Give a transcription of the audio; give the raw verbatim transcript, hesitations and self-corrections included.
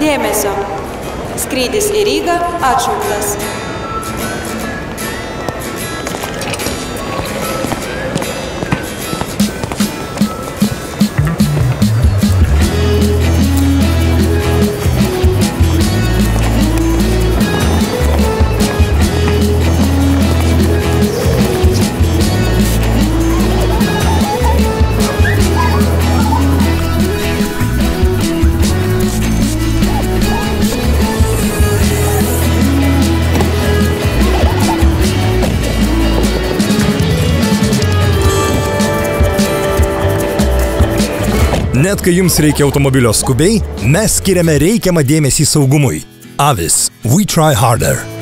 Dėmesio. Skrydis į Rygą atšauktas. Net kai jums reikia automobilio skubiai, mes skiriame reikiamą dėmesį saugumui. Avis. We try harder.